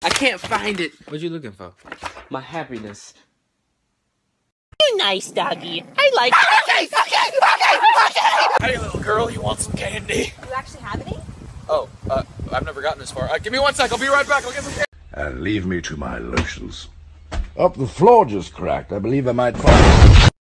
I can't find it. What you looking for? My happiness. You're nice, doggy. I like Hey, little girl, you want some candy? You actually have any? Oh, I've never gotten this far. Give me 1 sec, I'll be right back. I'll get some candy. And leave me to my lotions. Up, the floor just cracked. I believe I might fall.